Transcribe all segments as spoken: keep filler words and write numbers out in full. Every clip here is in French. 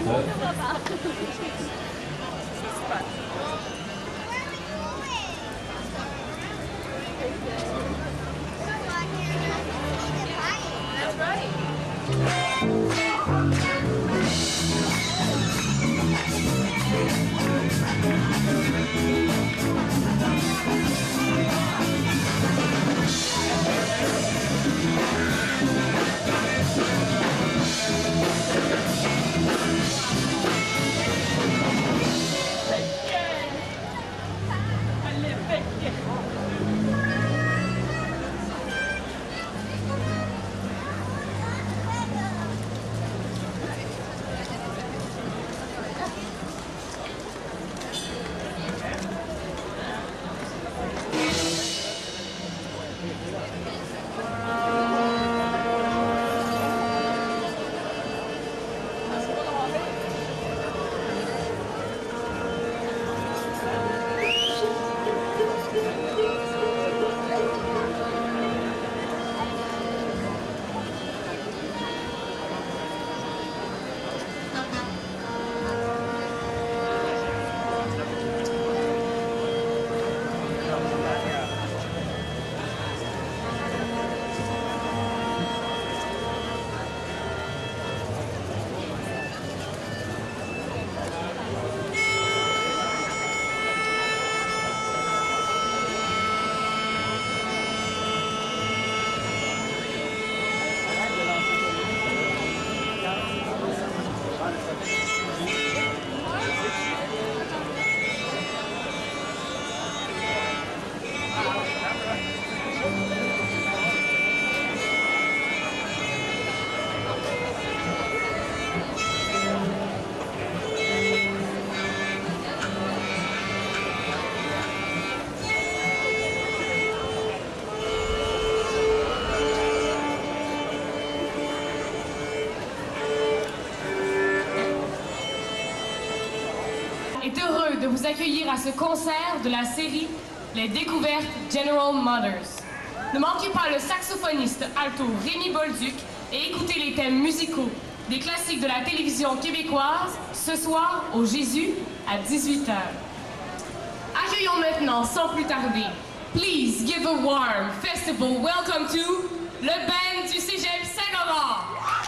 est heureux de vous accueillir à ce concert de la série Les Découvertes General Motors. Ne manquez pas le saxophoniste alto Rémi Bolduc et écoutez les thèmes musicaux des classiques de la télévision québécoise ce soir au Jésus à dix-huit heures. Accueillons maintenant sans plus tarder, please give a warm festival welcome to le band du Cégep Saint-Laurent.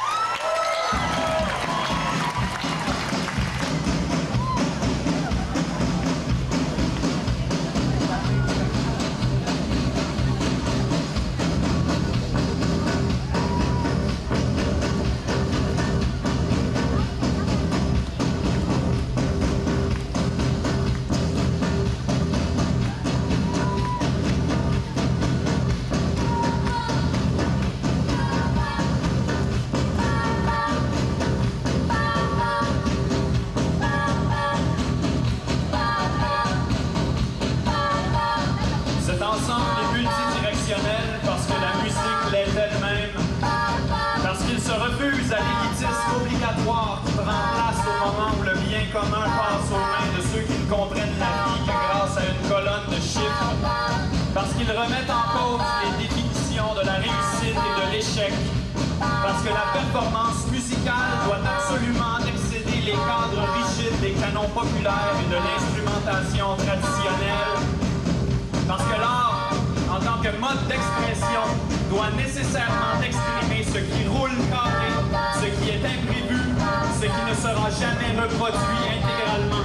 Parce que la musique l'est elle-même, parce qu'il se refuse à l'élitisme obligatoire qui prend place au moment où le bien commun passe aux mains de ceux qui ne comprennent la vie que grâce à une colonne de chiffres, parce qu'ils remettent en cause les définitions de la réussite et de l'échec, parce que la performance musicale doit absolument excéder les cadres rigides des canons populaires et de l'instrumentation traditionnelle, parce que l'art, en tant que mode d'expression, doit nécessairement exprimer ce qui roule carré, ce qui est imprévu, ce qui ne sera jamais reproduit intégralement.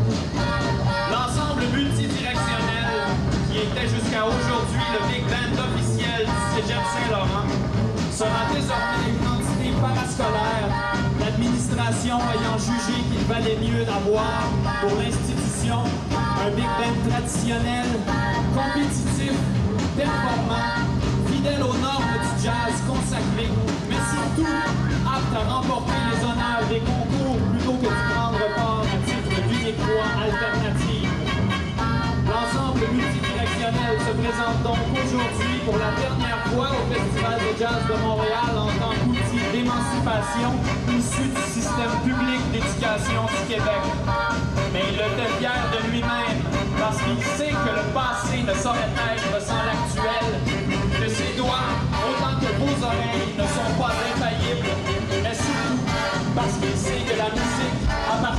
L'ensemble multidirectionnel, qui était jusqu'à aujourd'hui le big band officiel du Cégep Saint-Laurent, sera désormais une entité parascolaire, l'administration ayant jugé qu'il valait mieux d'avoir pour l'institution un big band traditionnel, compétitif, performant, fidèle aux normes du jazz consacré, mais surtout apte à remporter les honneurs des concours plutôt que de prendre part à titre d'unique voix alternative. L'ensemble multidirectionnel se présente donc aujourd'hui pour la dernière fois au Festival de Jazz de Montréal en tant qu'outil d'émancipation issu du système public d'éducation du Québec. Mais il le fait fier de lui-même parce qu'il sait que le passé ne saurait être sans l'actuel, que ses doigts, autant que vos oreilles, ne sont pas infaillibles, mais surtout parce qu'il sait que la musique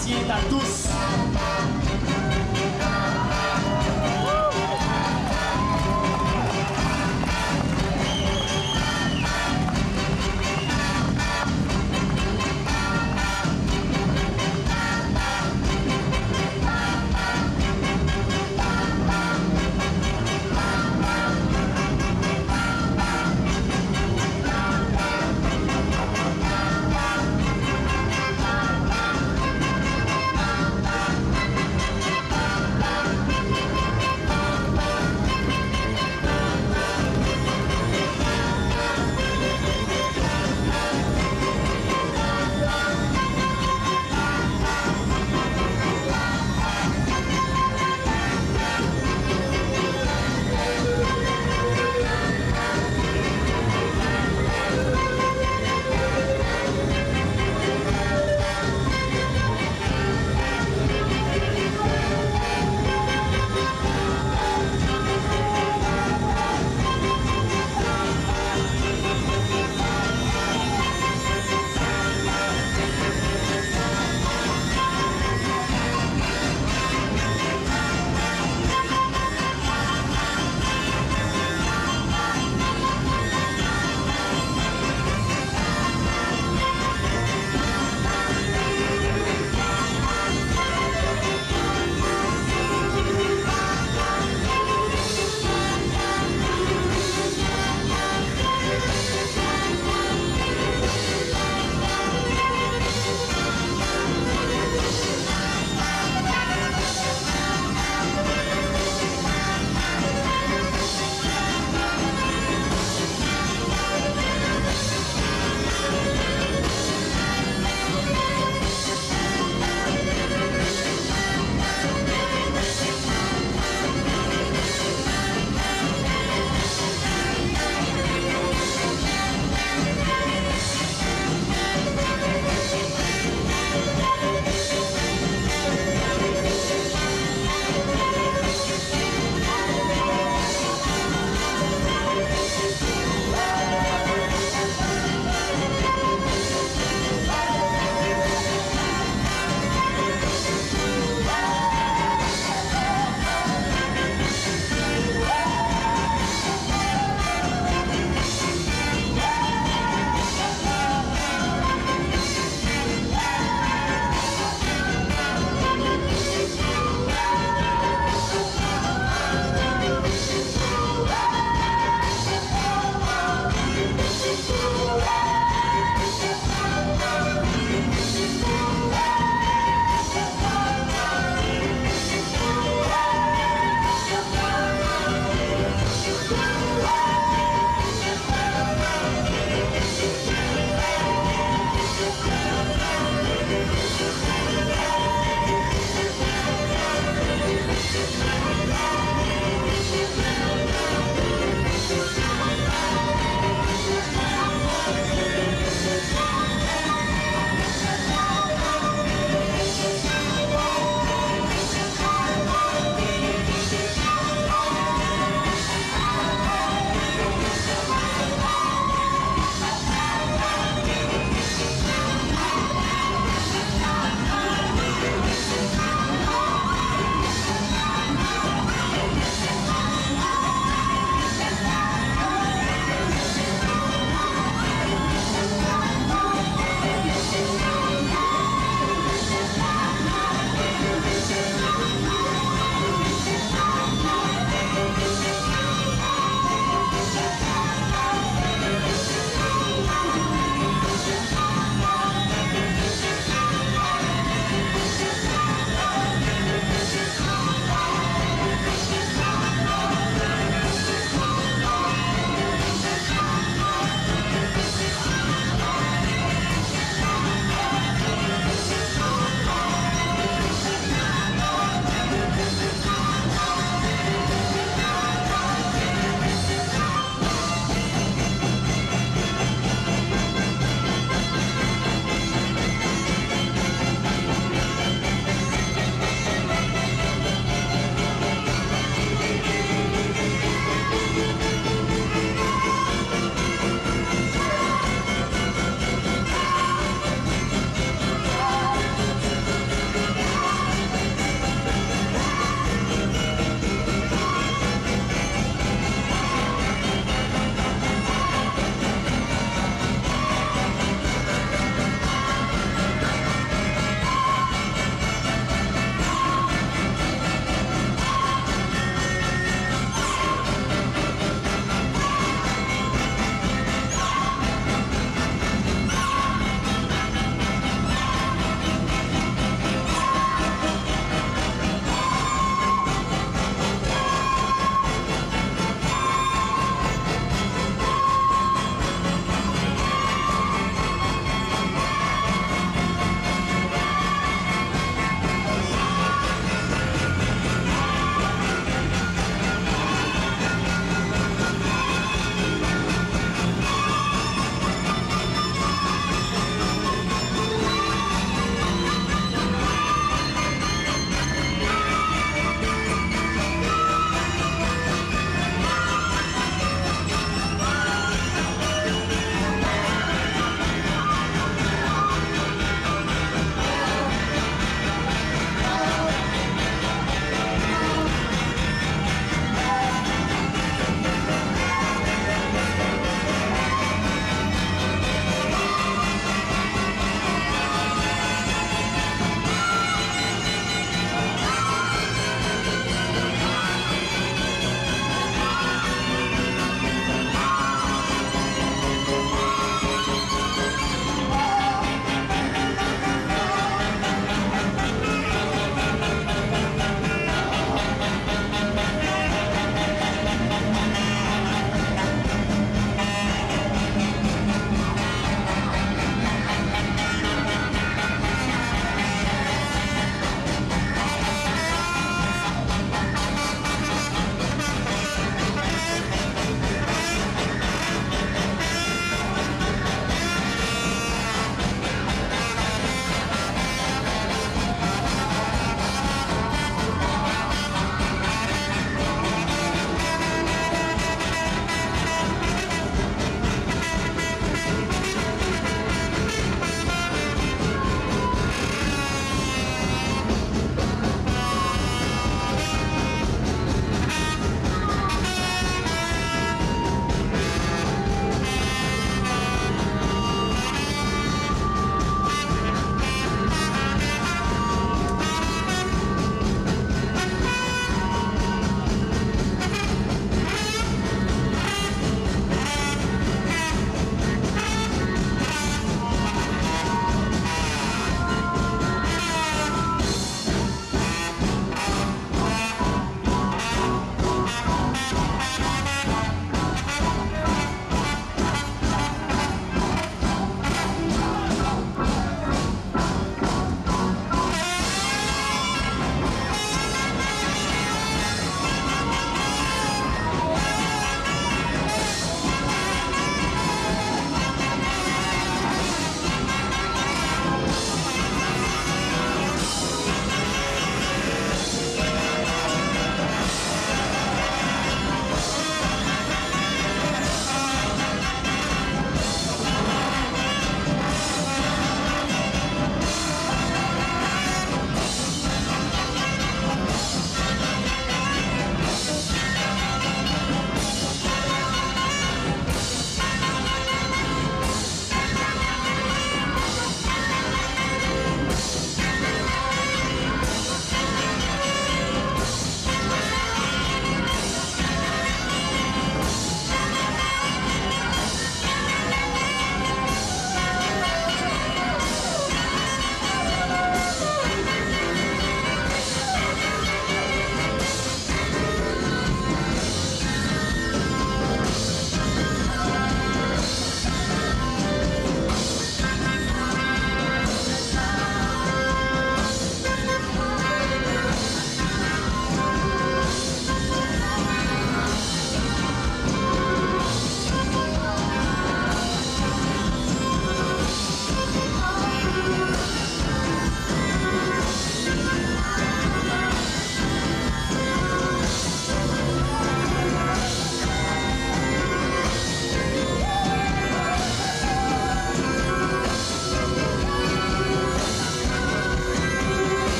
appartient à tous.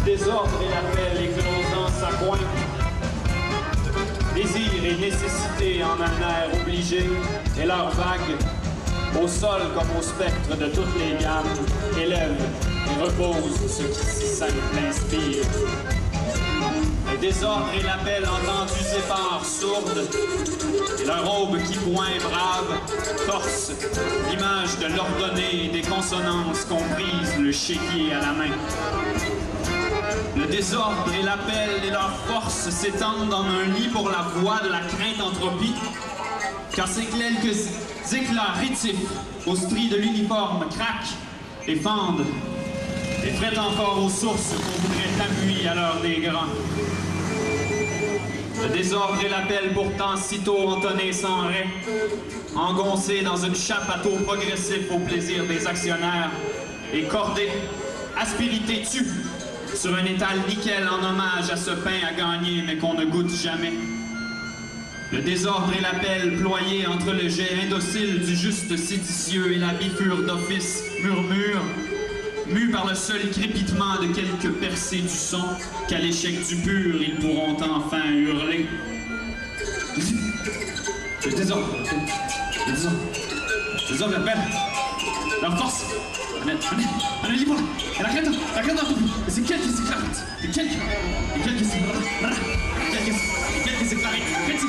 désordre et l'appel éclosant sa pointe. Désir et nécessité en un air obligé, et leur vague, au sol comme au spectre de toutes les gammes, élève et repose ce qui si simple inspire. Le désordre et l'appel entendus séparent sourdes, et leur aube qui point brave torse l'image de l'ordonnée et des consonances comprises, le chéquier à la main. Le désordre et l'appel et leur force s'étendent en un lit pour la voix de la crainte entropie, car ces quelques éclats rétifs aux stries de l'uniforme craquent et fendent et frette encore aux sources qu'on voudrait appuyer à l'heure des grands. Le désordre et l'appel pourtant sitôt entonné sans arrêt, engoncé dans une chape à taux progressif au plaisir des actionnaires, et cordé, aspérité tue, sur un étal nickel en hommage à ce pain à gagner mais qu'on ne goûte jamais. Le désordre et l'appel ployé entre le jet indocile du juste séditieux et la bifure d'office murmure, mus par le seul crépitement de quelques percées du son, qu'à l'échec du pur, ils pourront enfin hurler. Le désordre, le désordre, le désordre l'appel, leur force, on est libre, et la crête, la crête d'un tout, et c'est quel qui s'éclate, et quel qui, et quel qui s'éclate, et quel qui s'éclate, et quel qui s'éclate, et quel qui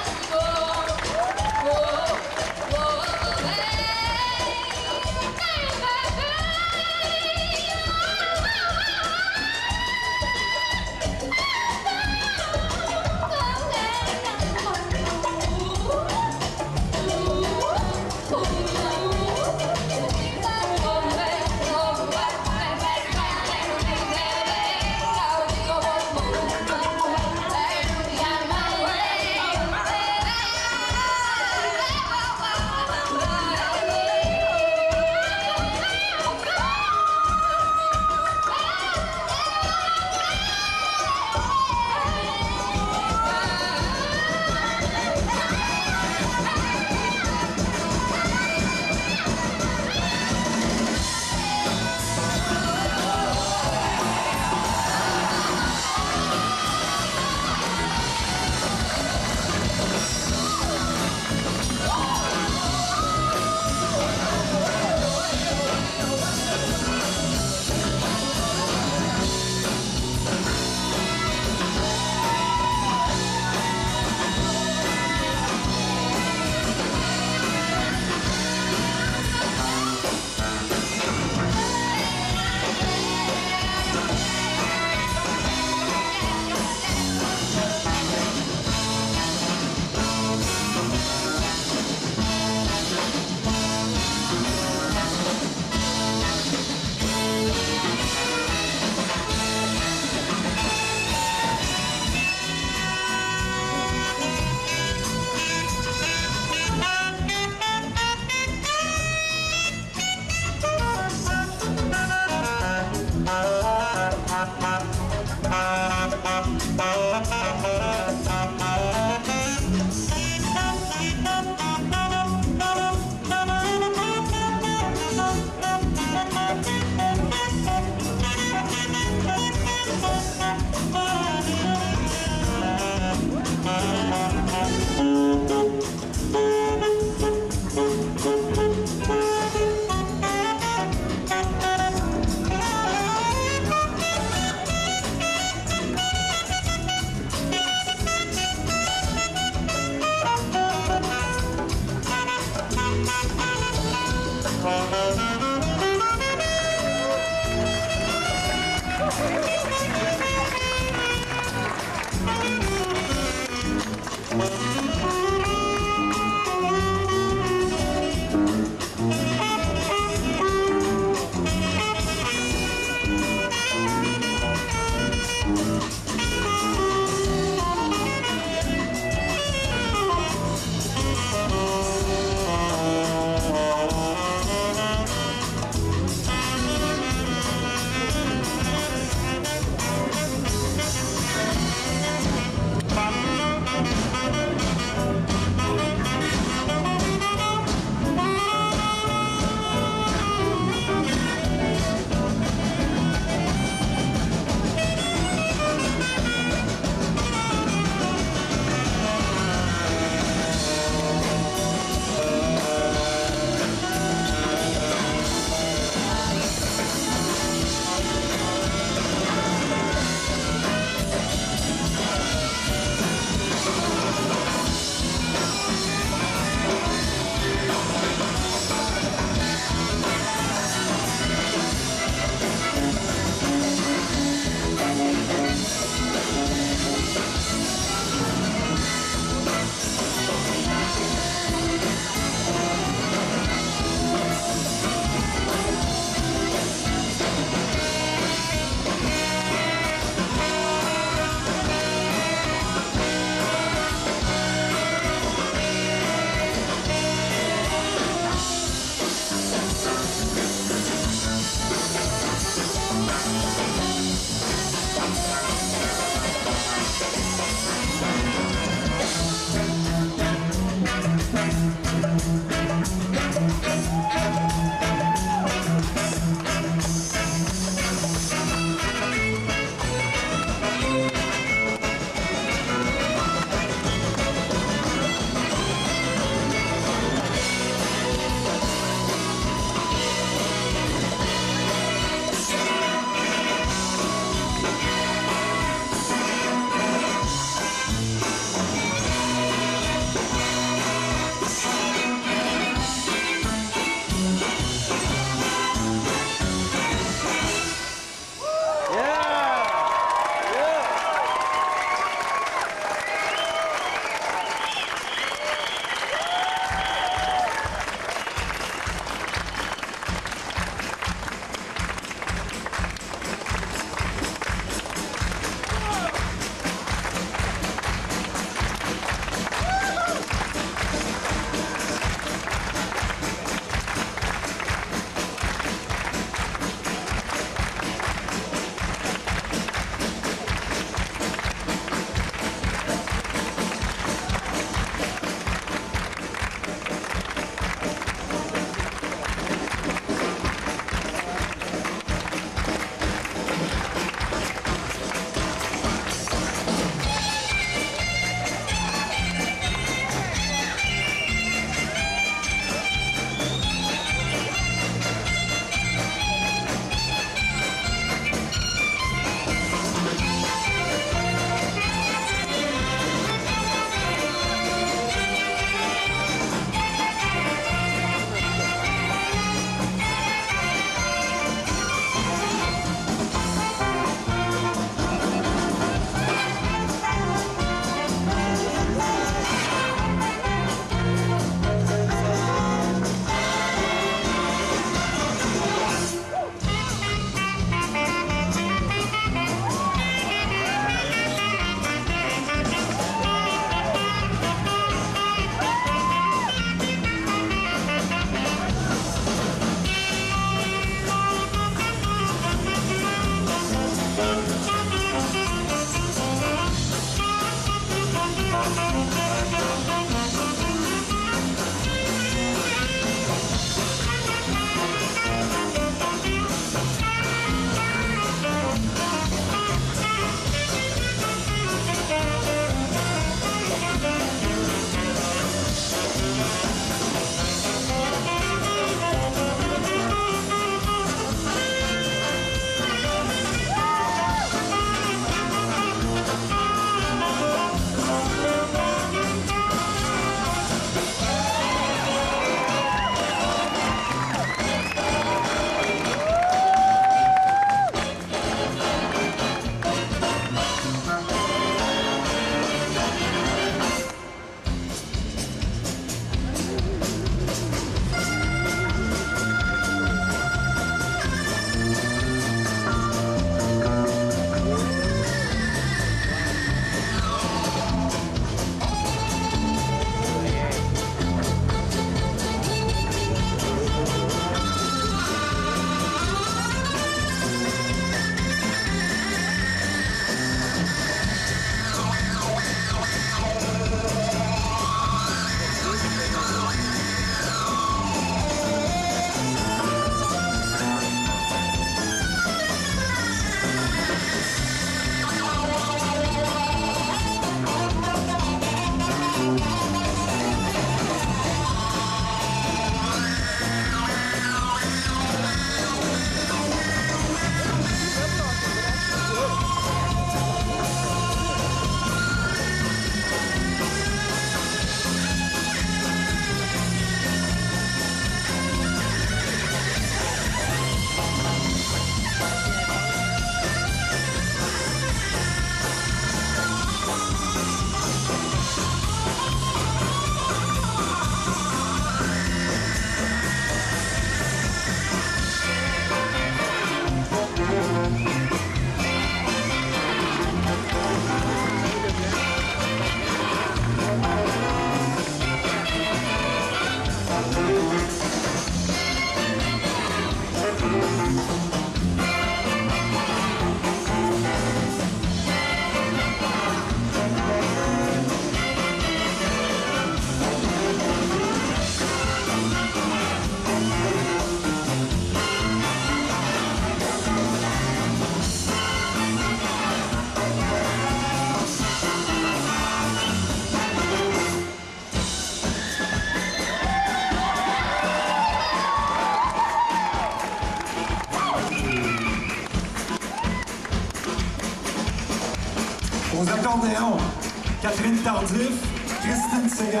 Aux accordéons, Catherine Tardif, Christine Séguin.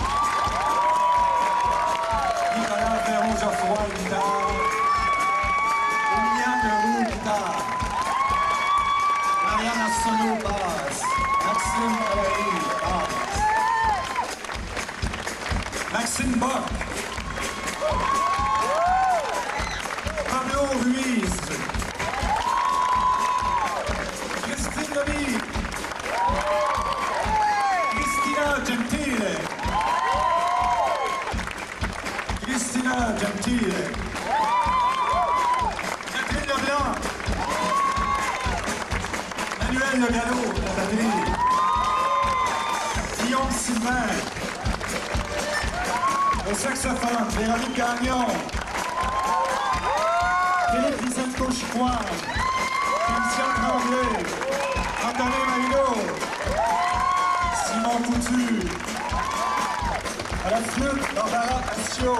Nicolas Véron-Geoffroy, guitare. Liliane Leroux, guitare. Marianne Arsenault, basse. Maxime Alain, basse. Maxime Bock. Pablo Ruiz. Christine Lemire. Gentile. Christina Gentile. Catherine Leblanc. Manuel Le Gallo, la batterie. Guillaume Sylvain. Au saxophone, Véronique Gagnon. Philippe Lisenko-Chicoine. Christian Tremblay. Anthony Maillot. Simon Couture. À la flûte, Barbara Ascio.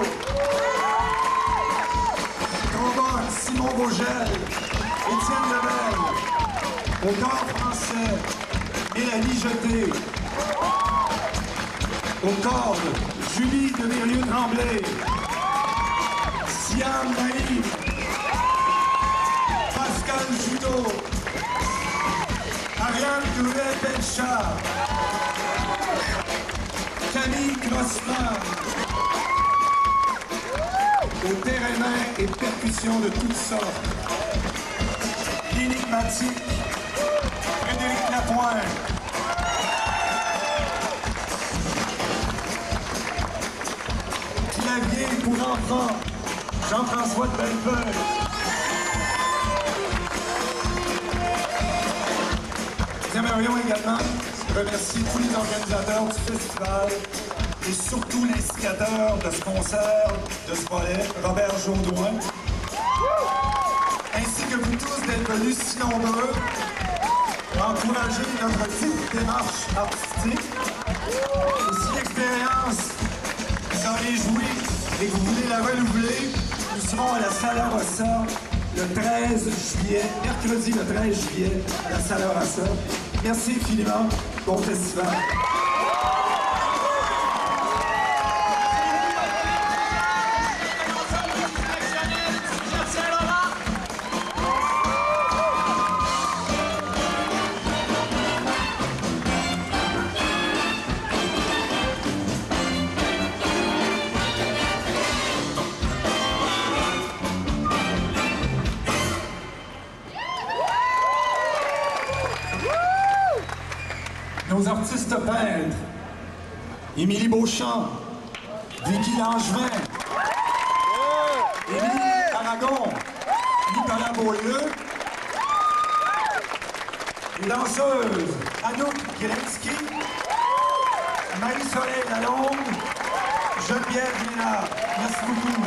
Trombone, Simon Vogel. Étienne Lebel. Au corps français, Mélanie Jeté. Aux cordes, Julie de Virieu-Tremblay. Siam Naïm. Pascal Judo. Ariane Goulet-Belchard. Camille Grossman. Au terrain et percussions de toutes sortes. L'énigmatique, Frédéric Lapointe. Clavier pour enfants, Jean-François de Bellefeuille. Nous aimerions également remercier tous les organisateurs du festival et surtout l'instigateur de ce concert, de ce volet, Robert Jaudoin, ainsi que vous tous d'être venus si nombreux encourager notre petite démarche artistique. Et si l'expérience vous en réjouit et que vous voulez la renouveler, nous serons à la Salle Rossa le treize juillet, mercredi le treize juillet, à la Salle Rossa. Merci infiniment. Bon festival. Nos artistes peintres, Émilie Beauchamp, Vicky Langevin, Émilie Aragon, Nicolas Beaulieu, les danseuses Anouk Gretzky, Marie-Soleil Lalonde, Geneviève Ménard. Merci beaucoup.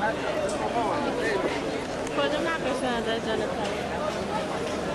خودم نقشه ازش جانب